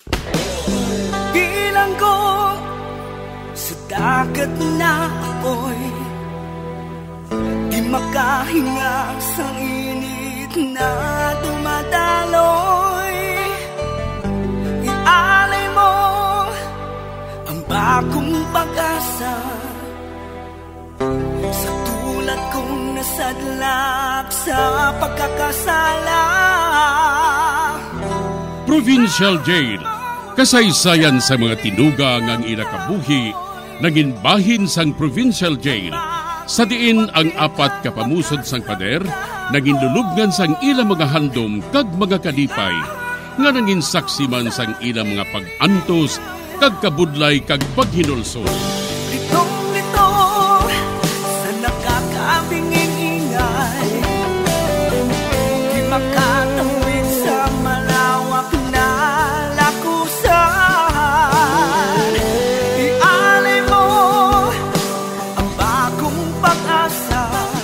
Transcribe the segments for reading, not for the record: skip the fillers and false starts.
Bilang ko sa dagat na apoy, di makahinga sa init na dumadaloy. Ialay mo ang bagong pag-asa sa tulad kong nasadlak sa pagkakasala. Provincial Jail, kasaysayan sa mga tinugang ang inakabuhi, naging bahin sang Provincial Jail. Sa diin ang apat kapamusod sang pader, naging lulubngan sang ilang mga handom kag mga kalipay, nga naging saksi man sang ilang mga pag-antos, kag kabudlay kag paghinulsol. Litong-lito sa nakakabinging ingay, di makatawid sa malawak na lakusan. Ialay mo ang bagong pag-asa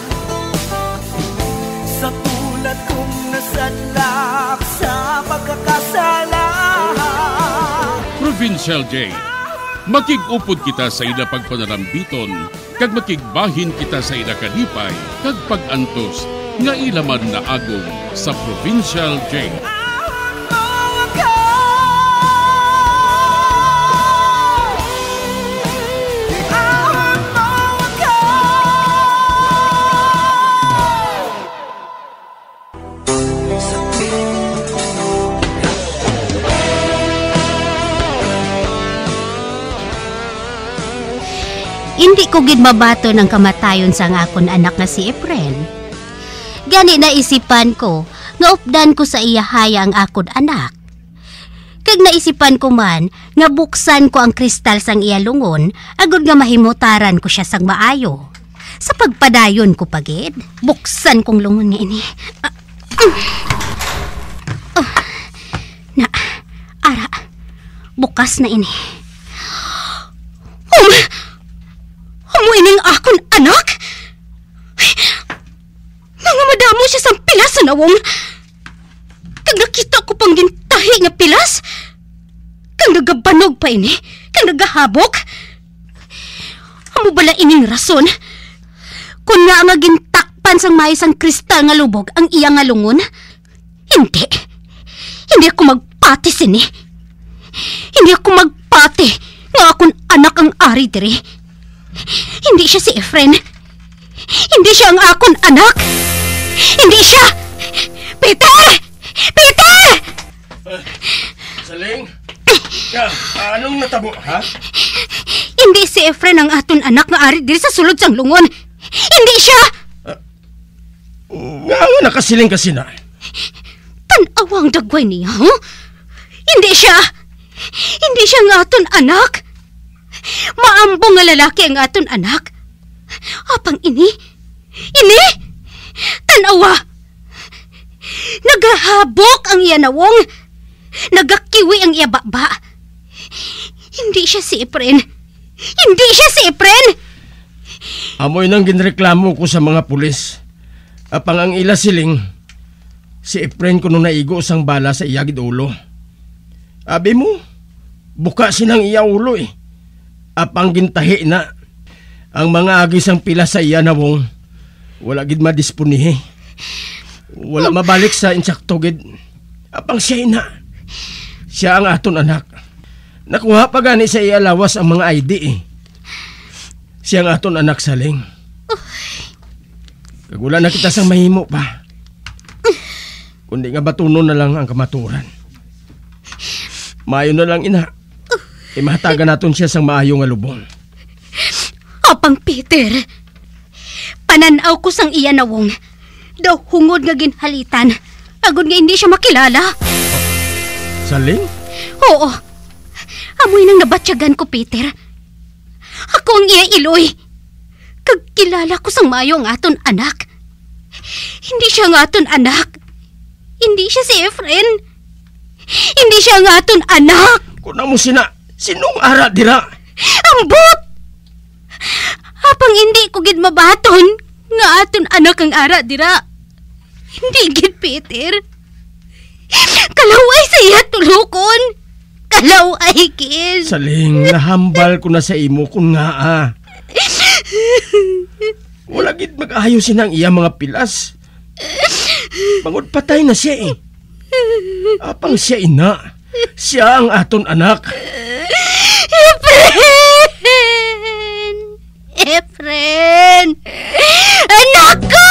sa tulad kong nasadlak sa pagkakasala. Provincial Jail, makigupod kita sa ila pagpanarambiton, kag makigbahin kita sa ila kalipay, kag pag-antos, nga ilaman na agong sa Provincial Jail. Hindi ko gid mabato ng kamatayon sa akon anak nga si Efren. Gani naisipan ko nga updan ko sa iyahaya ang akon anak. Kag naisipan ko man nga buksan ko ang kristal sang iya lungon agud nga mahimutaran ko siya sang maayo. Sa pagpadayon ko pagid, buksan kong lungon nga ini. Ara, bukas na ini. Ining akon anak? Mga madamo siya sa pilas sa nawong. Kag nakita ko pang gintahi nga pilas. Kag nagabanog pa ini. Kag nagahabok. Amo bala ining rason? Kung nga nga gintakpan sang maisang kristal nga lubog ang iya nga lungon? Hindi. Hindi ako magpati sini. Hindi ako magpati nga akon anak ang ari diri. Hindi siya si Efren. Hindi siya ang akon anak. Hindi siya. Peter! Peter! Saling? Anong natabo, ha? Hindi si Efren ang aton anak nga ari diri sa sulod sang lungon. Hindi siya. Nga nakasiling kasi na. Tan-awang dagway niya, huh? Hindi siya. Hindi siya ang aton anak. Maambong nga lalaki ang aton anak. Apang ini? Ini? Tanawa! Nagahabok ang iya nawong. Nagakiwi ang iya baba. Hindi siya si Efren. Hindi siya si Efren! Amoy nang ginreklamo ko sa mga pulis. Apang ang ila siling, si Efren kuno naigo sang bala sa iyagid ulo. Abi mo, buka sinang iya ulo eh. Apang gintahi na ang mga agis ang pila sa iya nawong wala gid madisponihe. Wala mabalik sa insakto gid. Apang siya na. Siya ang aton anak. Nakuha pa gani sa iya lawas ang mga ID eh. Siya ang aton anak Saling. Kagula na kita sang mahimo pa. Kundi nga batunon na lang ang kamaturan. Maayo na lang ina. Imahatagan naton siya sang maayo nga lubong. Apang Peter, pananaw ko sang iya nawong. Daw hungod nga ginhalitan. Agod nga hindi siya makilala. Saling? Oo. Amoy nang nabatsyagan ko, Peter. Ako ang iya iloy. Kag kilala ko sang maayo ang aton anak. Hindi siya ang aton anak. Hindi siya si Efren. Hindi siya ang aton anak. Kuna mo sinong ara dira? Ambot! Apang hindi ko gid mabaton nga aton anak ang ara dira. Hindi gid, Peter. Kalaway sa iya tulukon. Dalaw ay kid. Saling, nahambal ko na sa imo kung nga Wala gid mag-ayosin ang iya mga pilas. Bangod patay na siya Apang siya ina. Siya ang aton anak. Efren! Anak ko!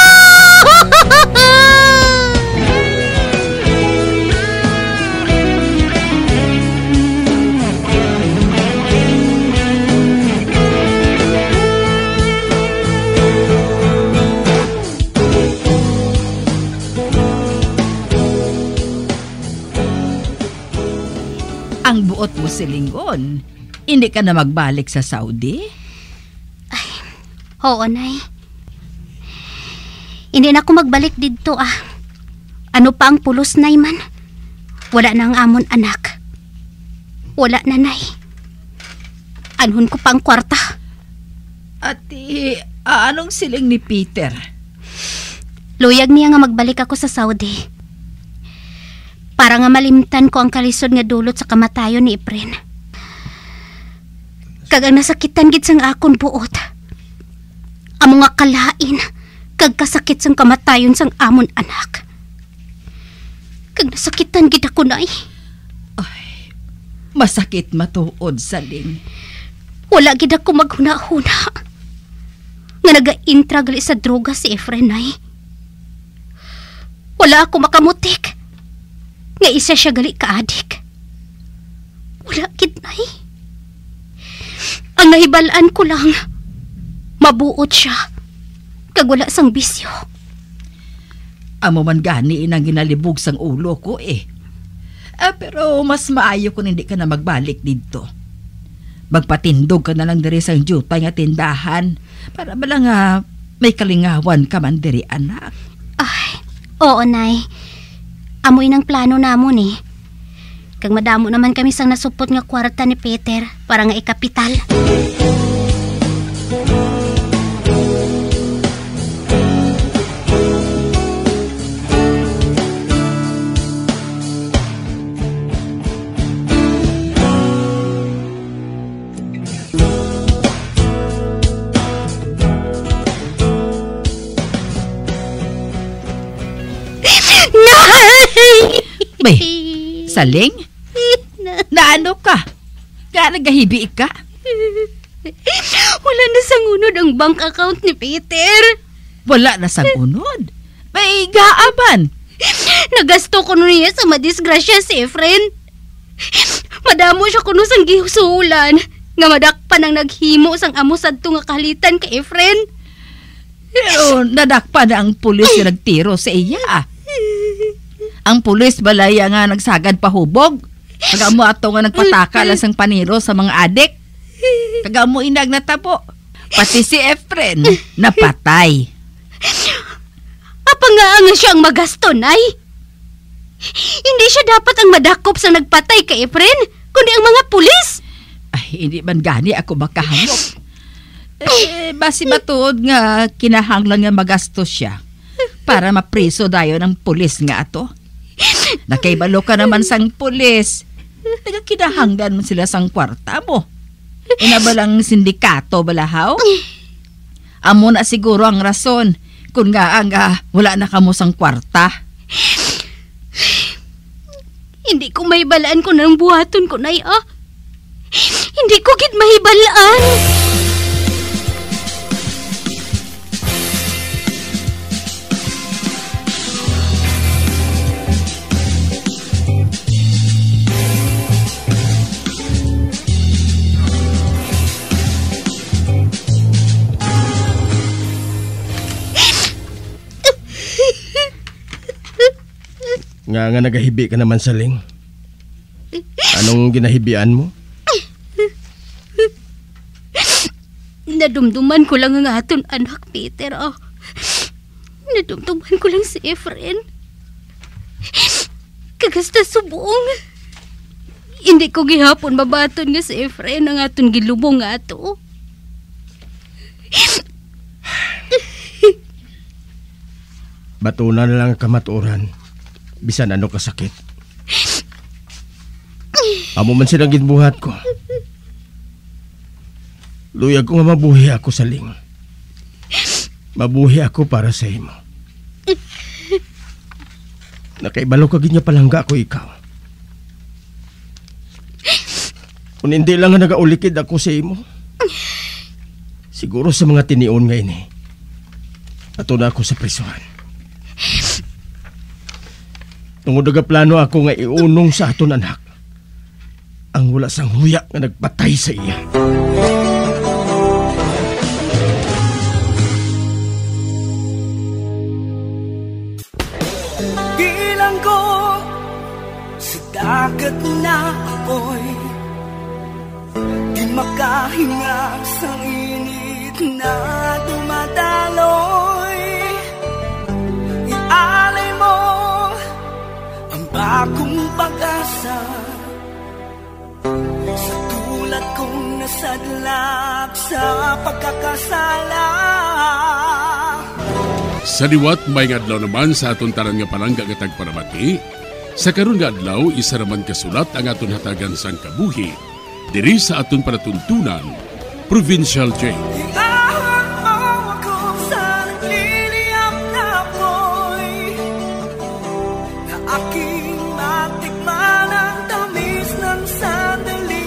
Ang buot mo silingon, hindi ka na magbalik sa Saudi? Oo, Nay. Hindi na ako magbalik dito Ano pa ang pulos, Nay man? Wala na ang amon anak. Wala na, Nay. Anhon ko pa ang kwarta. Ati, anong siling ni Peter? Luyag niya nga magbalik ako sa Saudi. Para nga malimtan ko ang kalisod nga dulot sa kamatayon ni Efren. Kag ang nasakitan gid sang akon buot. Amo nga kalain kag kasakit sang kamatayon sang amon anak. Kag nasakitan gid ako, Nay. Ay, masakit matuod, Saling. Wala gid ako maghuna-huna. Nga naga-intra gali sa droga si Efren, Nay. Wala ako makamutik. Nga isa siya gali ka-adik. Wala gid, Nay. Ang nahibalaan ko lang, mabuot siya. Kag wala sang bisyo. Amo man gani inang ginalibog sang ulo ko pero mas maayo kung hindi ka na magbalik dito. Magpatindog ka na lang diri sang jutay nga tindahan para balang may kalingawan ka man diri, anak. Ay, oo, Nay. Amoy ng plano namon Kag madamo naman kami sang nasupot nga kwarta ni Peter para nga ikapital. May, Saling? Naano ka? Nagahibi ka? Wala na sang unod ang bank account ni Peter. Wala na sang unod? May gaaban? Nagasto ko niya sa madisgrasya si Efren. Madamo siya kuno sang gihusulan nga madakpan ang naghimo sang amo sadto nga kahalitan kay Efren. Pero nadakpa na ang pulis nga nagtiro sa iya. Ang pulis balaya nga nagsagad pahubog. Kagamo ato nga nagpataka lang sang paniro sa mga adik. Kagamo inag natabo. Pati si Efren napatay. Apa nga siya ang magasto, Nay? Hindi siya dapat ang madakop sa nagpatay kay Efren, kundi ang mga pulis. Ay, hindi man gani ako makahangop. Basi matuod nga kinahanglan nga magastos siya para mapriso dayon ng pulis nga ato. Nakaibalo ka naman sang pulis. Nagakinahanglan mo sila sang kwarta mo. Inabalang sindikato balahaw? Amo na siguro ang rason kung nga wala na kamo sang kwarta. Hindi ko mahibalaan ko ng buhaton ko, Nay. Hindi ko gid mahibalaan. Nga nagahibi ka naman, Saling. Anong ginahibian mo? Nadumduman ko lang ang aton anak, Peter. Nadumduman ko lang si Efren. Kagasta subong. Hindi ko gihapon mabaton nga si Efren ang aton gilubong nga ato. Batunan na lang kamaturan. Bisan ano kasakit. Amo man silang ginbuhat ko. Luyag ko nga mabuhi ako sa ling. Mabuhi ako para sa imo. Nakaibalo ka ginya palangga ko ikaw. Kung hindi lang nga nagaulikid ako sa imo, siguro sa mga tinion nga ini, ato na ako sa prisuhan. Tungod plano ako nga iunong sa aton anak ang wala sang huya nga nagpatay sa iya. Bilang ko sa dagat na apoy, di makahinga sa init na dumadaloy. Ialay mo ang bagong pag-asa sa tulad kong nasadlak sa pagkakasala. Sa liwat may adlaw naman sa aton tanan nga palangga nga tagparamati. Sa karon nga adlaw isa raman kasulat ang aton hatagan sang kabuhi diri sa aton panatuntunan, Provincial Jail. Iahon mo ako sa nagliliyap na apoy, na aking matikman ang tamis ng sandali.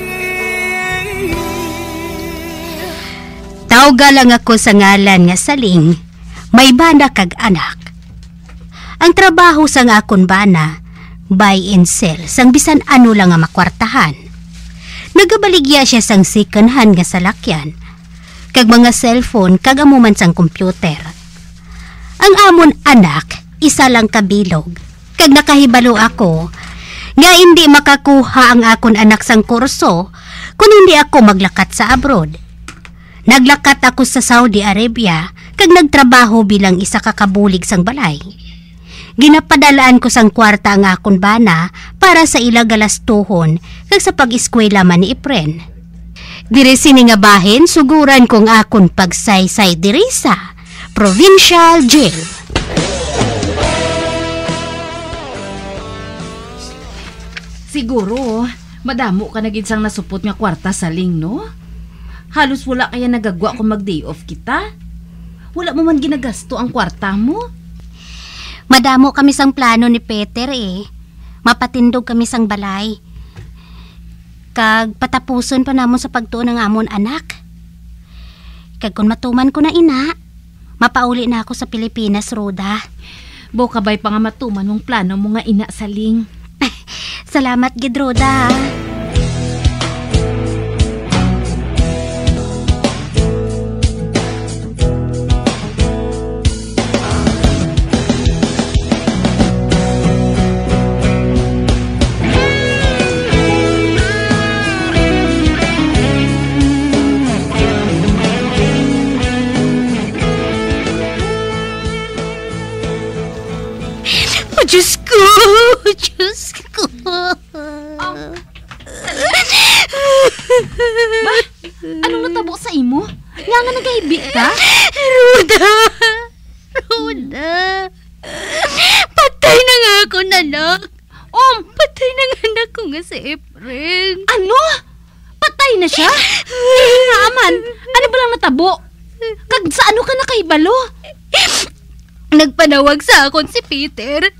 Tawga lang ako sa ngalan nga Saling, may bana kag anak. Ang trabaho sang akon bana, buy and sell, sang bisan ano lang nga makwartahan. Nagabaligya siya sang second hand nga salakyan, kag mga cellphone kag amuman sang computer. Ang amon anak, isa lang kabilog, kag nakahibalo ako, nga hindi makakuha ang akon anak sang kurso kung hindi ako maglakat sa abroad. Naglakat ako sa Saudi Arabia, kag nagtrabaho bilang isa ka kabulig sang balay. Ginapadalaan ko sang kwarta ang akon bana para sa ila galastuhon kag sa pag-eskwela man ni Efren. Diri sini nga bahin suguran kong akon pagsaysay diri sa Provincial Jail. Siguro, madamo ka na gid sang nasupot nga kwarta sa ling, no? Halos wala kaya nagagwa kung mag-day off kita. Wala mo man ginagasto ang kwarta mo. Madamo kami sang plano ni Peter eh. Mapatindog kami sang balay. Kag patapuson pa namon sa pagtuon ng amon anak. Kag kung matuman ko na ina, mapauli na ako sa Pilipinas, Roda. Bo kabay pa nga matuman mong plano mo nga ina sa ling. Salamat gid, Roda. Diyos ko! Diyos ko! Ba? Anong natabok sa imo? Nga nga nagahibik ka? Roda! Roda! Patay na nga ako, nanak! Patay na nga anak ko nga si Efren. Ano? Patay na siya? Nga aman, ano ba lang natabo? Kag sa ano ka nakahibalo? Nagpanawag sa akon si Peter.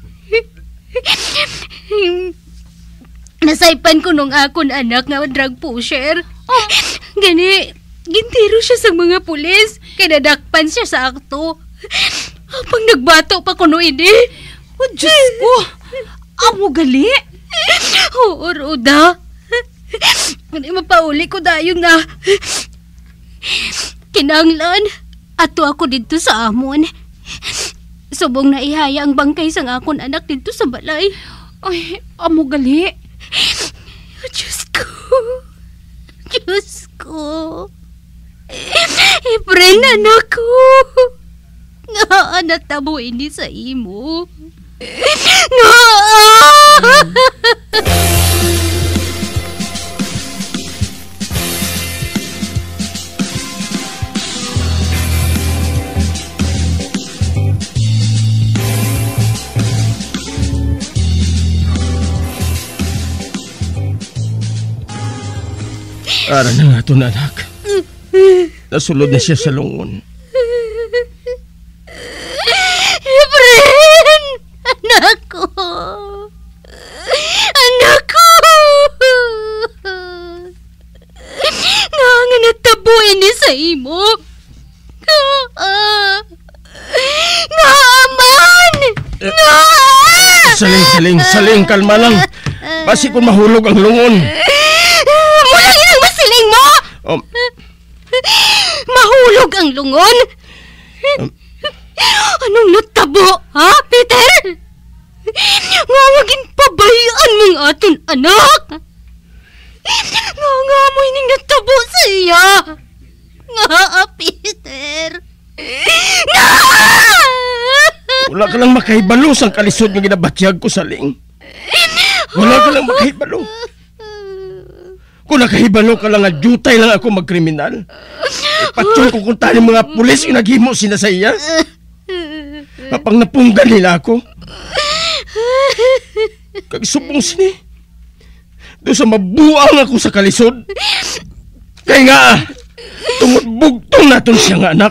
Nasaypan ko nung akon anak nga drug pusher. Gani, gintiro siya sa mga pulis. Kinadakpan siya sa akto. Pag nagbato pa kuno ini. Oh, Diyos ko! Amo gali? Oo, Roda. Hindi mapauli ko dayon na. Kinanglan, ato ako dito sa amon. Subong na ihaya ang bangkay sang akon anak dito sa balay. Ay, amo gali. Diyos ko. Diyos ko. Efren, anak ko. Nga natabo ini sa imo. Nga! Ara na nga ito na, anak. Nasulod na siya sa lungon. Efren! Anak ko! Anak ko! Nga natabuin ni sa imo. Nga aman! Nga! Saling, kalma lang. Basi kung mahulog ang lungon. Mula ginang masiling mo! Mahulog ang lungon? Anong natabo, ha, Peter? Nga maging pabayaan mong aton anak. Nga mo ining natabo sa iya. Nga, Peter. Nga! Wala ka lang makahibalo sang kalisod nga ginabatyag ko, Saling. Wala ka lang makahibalo. Kung nakahibalo ka lang at jutay lang ako magkriminal, ipatyon ko kung tali mga pulis yung naghimo sila sa iya. Kapag napunggan nila ako, kagsubong sini, doon sa mabuang ako sa kalisod. Kaya nga, tungod bugtong naton siya nga anak.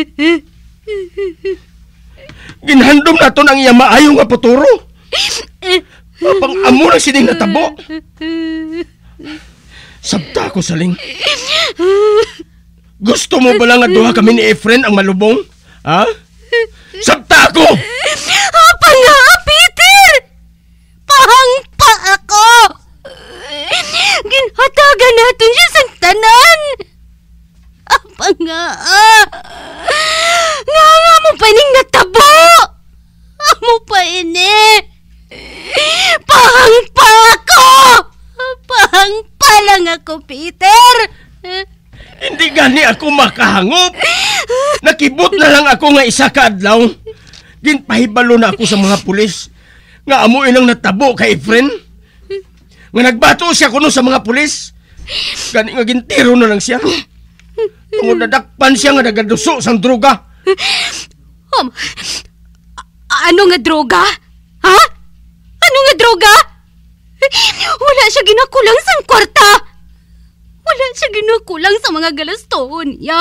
Ginhandom naton ang iya maayo nga puturo. Kapag amo lang sining natabo. Sabta ko, Saling. Gusto mo ba lang nga duha kami ni Efren ang malubong? Ha? Sabta ko! Apa nga, Peter? Pahangpa ako! Ginhatagan natin siya sa tanan! Apa nga? Nga mo pa ining natabo! Amo pa ini! Pahangpa ako! Pahangpa lang ako, Peter! Hindi gani ako makahangop. Nakibot na lang ako nga isa ka adlaw. Ginpahibalo na ako sa mga pulis. Nga amo inang natabo kay Efren. Nga nagbato siya kuno sa mga pulis. Gani nga gintiro na lang siya. Tungod nadakpan siya nga nagaduso sang droga. Ano nga droga? Ha? Ano nga droga? Wala siya ginakulang sang kwarta. Wala siya ginakulang sa mga galastoon niya.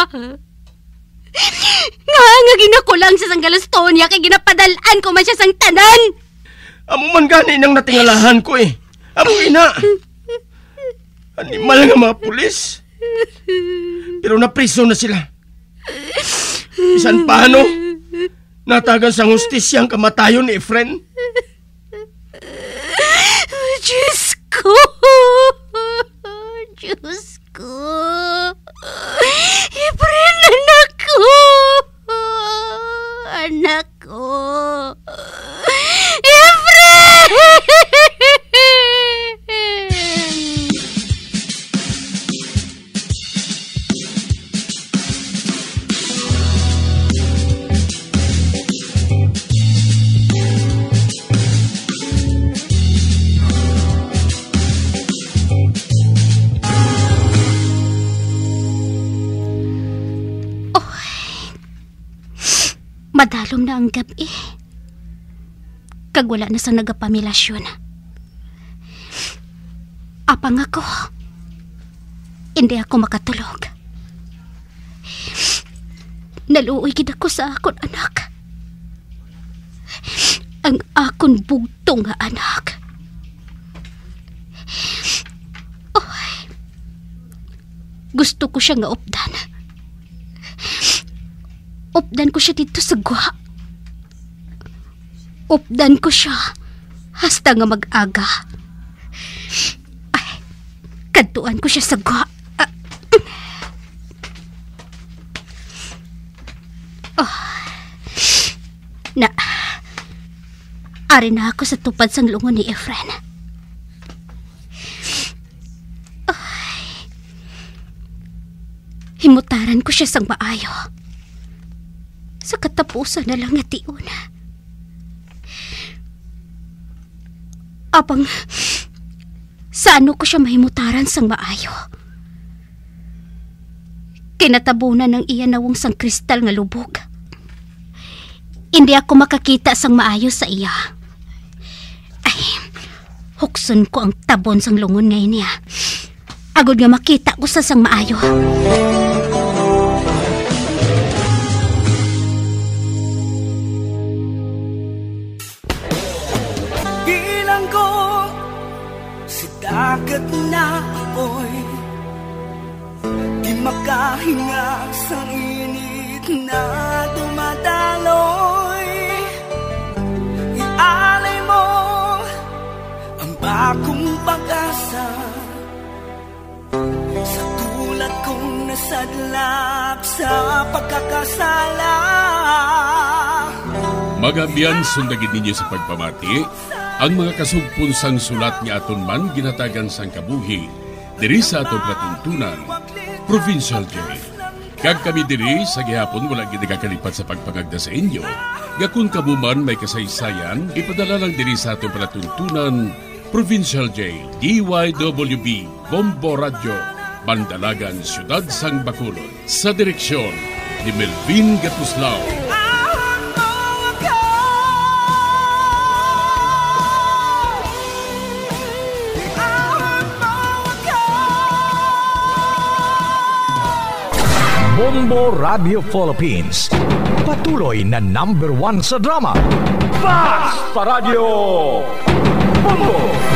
Nga ginakulang siya sang galastoon niya kay ginapadalaan ko man siya sang tanan. Amo man gani nang natingalahan ko eh. Amo ina. Animal nga mga pulis. Pero napriso na sila. Bisan paano, natagan sa hustisya ang kamatayon ni Efren. Diyos ko! Diyos ko! Efren, anak ko! Anak ko! Efren! Madalom na ang gabi. Kag wala na sa nagapamilasyon. Apang ako, hindi ako makatulog. Naluoy gid ako sa akon anak. Ang akon bugtong nga anak. Gusto ko siya nga updan. Updan ko siya dito sa gwa. Updan ko siya hasta nga mag-aga. Ay, kadtuan ko siya sa gwa. Ari na ako sa tupad sang lungon ni Efren. Himutaran ko siya sang maayo. Sa katapusan na lang nga tiun. Apang sa ano ko siya mahimutaran sang maayo. Kinatabunan ng iya nawong sang kristal nga lubog. Hindi ako makakita sang maayo sa iya. Ay, hukson ko ang tabon sang lungon ngayon niya. Agod nga makita ko sa sang maayo. Bilang ko si dagat na apoy, di makahinga sa init na dumadaloy. Ialay mo ang bagong pag-asa sa tulad kong nasadlak sa pagkakasala. Magabiyan sundagin ninyo sa pagpamati ang mga kasugpon sang sulat ni aton man ginatagan sang kabuhi diri sa aton platuntunan, Provincial Jail. Kag kami diri sa gihapon wala gid nakakalipat sa pagpangagda sa inyo. Gakun kabuman may kasaysayan, ipadala lang diri sa aton platuntunan, Provincial Jail, DYWB, Bombo Radio, Bandalagan, Siyudad sang Bacolod. Sa direksyon ni Melvin Gatuslao. Bombo Radio Philippines. Patuloy na #1 sa drama. Fast pa Radio! Bombo!